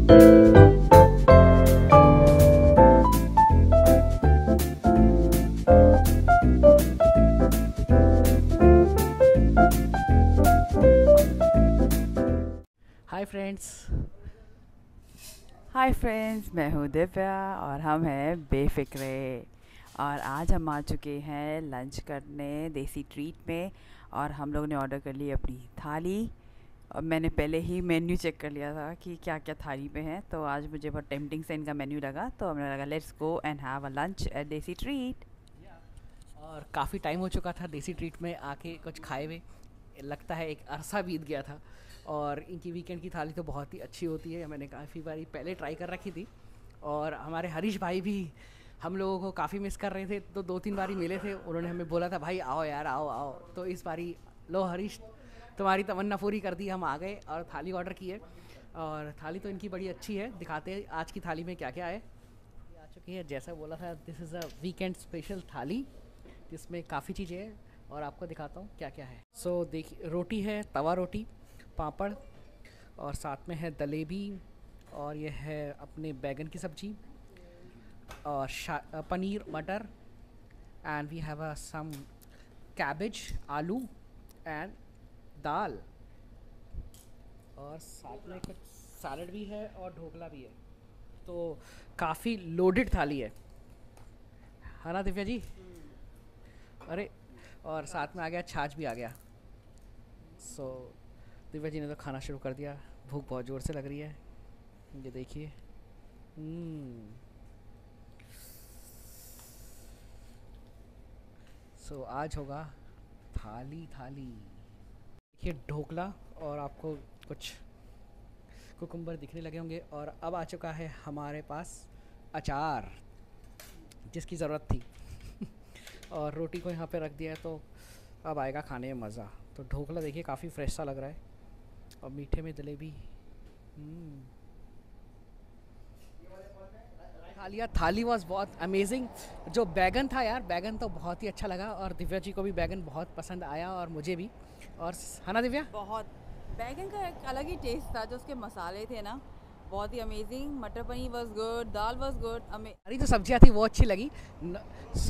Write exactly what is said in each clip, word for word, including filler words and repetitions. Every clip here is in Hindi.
Hi friends. हाय फ्रेंड्स, मैं हूँ दिव्या और हम हैं बेफिक्रे। और आज हम आ चुके हैं लंच करने देसी ट्रीट में। और हम लोगों ने ऑर्डर कर ली अपनी थाली। और मैंने पहले ही मेन्यू चेक कर लिया था कि क्या क्या थाली में है, तो आज मुझे बहुत टेम्पटिंग से इनका मेन्यू लगा, तो हमें लगा let's go and have a lunch at Desi Treat. और काफ़ी टाइम हो चुका था देसी ट्रीट में आके कुछ खाए हुए, लगता है एक अरसा बीत गया था। और इनकी वीकेंड की थाली तो बहुत ही अच्छी होती है, मैंने काफ़ी बारी पहले ट्राई कर रखी थी। और हमारे हरीश भाई भी हम लोगों को काफ़ी मिस कर रहे थे, तो दो तीन बारी मिले थे, उन्होंने हमें बोला था भाई आओ यार आओ आओ। तो इस बारी लो हरीश, तुम्हारी तमन्ना पूरी कर दी, हम आ गए और थाली ऑर्डर की है। और थाली तो इनकी बड़ी अच्छी है, दिखाते हैं आज की थाली में क्या क्या है। आ चुकी है, जैसा बोला था this is a weekend special thali, जिसमें काफ़ी चीज़ें हैं और आपको दिखाता हूँ क्या क्या है। सो so, देखिए, रोटी है, तवा रोटी, पापड़, और साथ में है जलेबी, और ये है अपने बैगन की सब्जी, और paneer matar, and we have a some cabbage, aloo and dal, और साथ में कुछ सैलड भी है और ढोकला भी है। तो काफ़ी लोडेड थाली है है ना दिव्या जी? अरे, और साथ में आ गया छाछ भी आ गया। सो so, दिव्या जी ने तो खाना शुरू कर दिया, भूख बहुत ज़ोर से लग रही है, ये देखिए। सो so, आज होगा थाली थाली। देखिए ढोकला, और आपको कुछ कुकुम्बर दिखने लगे होंगे। और अब आ चुका है हमारे पास अचार, जिसकी ज़रूरत थी और रोटी को यहाँ पे रख दिया है, तो अब आएगा खाने में मज़ा। तो ढोकला देखिए काफ़ी फ्रेश सा लग रहा है, और मीठे में जलेबी। खा लिया, थाली वॉज बहुत अमेजिंग। जो बैगन था यार, बैगन तो बहुत ही अच्छा लगा, और दिव्या जी को भी बैगन बहुत पसंद आया, और मुझे भी। और है ना दिव्या? बहुत बैगन का एक अलग ही टेस्ट था, जो उसके मसाले थे ना, बहुत ही amazing. Matar paneer was good, dal was good. हमारी जो सब्जियाँ थी वो अच्छी लगी। सो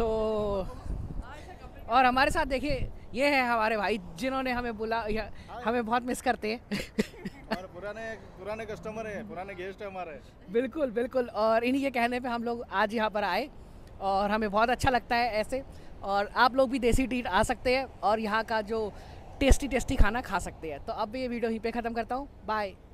और हमारे साथ देखिए ये है हमारे भाई, जिन्होंने हमें बोला, हमें बहुत मिस करते हैं और पुराने पुराने कस्टमर है, पुराने गेस्ट है हमारे। बिल्कुल बिल्कुल, और इन्हीं के कहने पे हम लोग आज यहाँ पर आए, और हमें बहुत अच्छा लगता है ऐसे। और आप लोग भी देसी ट्रीट आ सकते हैं और यहाँ का जो टेस्टी टेस्टी खाना खा सकते हैं। तो अब ये वीडियो यहीं पे ख़त्म करता हूँ, बाय।